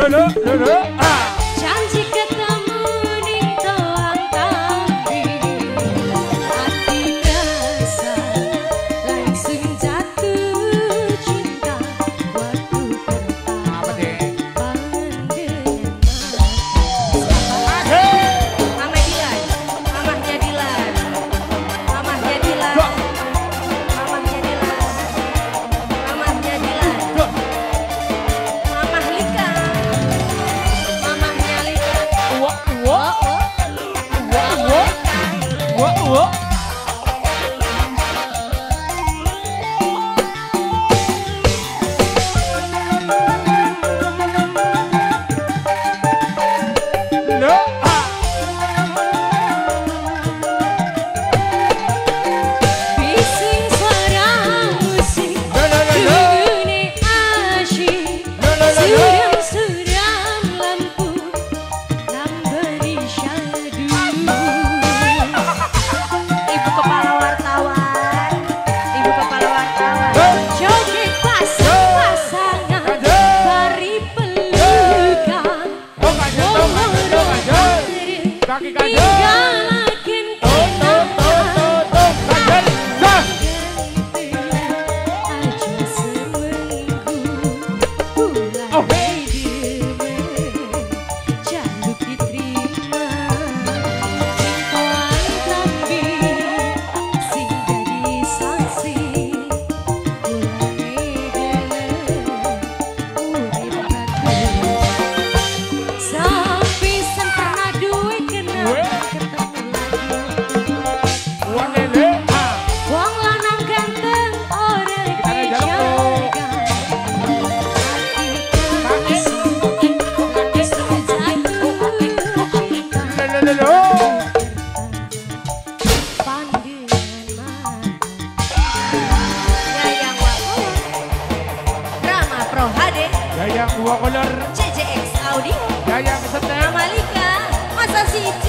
Janji ketemu ning toang tapi hati rasa langsung jatuh cinta waktu pertama pandangan mata. Mama Dilan, mamahnya Dilan, mamahnya Dilan, mamahnya Dilan, mamahnya Dilan, mamah Lika, mamahnya Lika. Bising suara musik, dugune asyik, suram-suram lampu, nambari syadu. Ibu kepala wartawan, ibu kepala wartawan, joget pasang-pasangan, bari pelukan, Kaki kanan. tinggalaken kenangan. Aja seminggu pulang demen, jaluk diterima. Toang tapi sing dadi saksi, pulang demen urip baku. Sepisan pernah duit kenal ketemu lagi. Wong lanang ganteng orang dijaga. Yayang Wakolor, Drama Pro HD, Yayang Wakolor, CJX Audio, Yayang Setem. Malika, Masa Siji.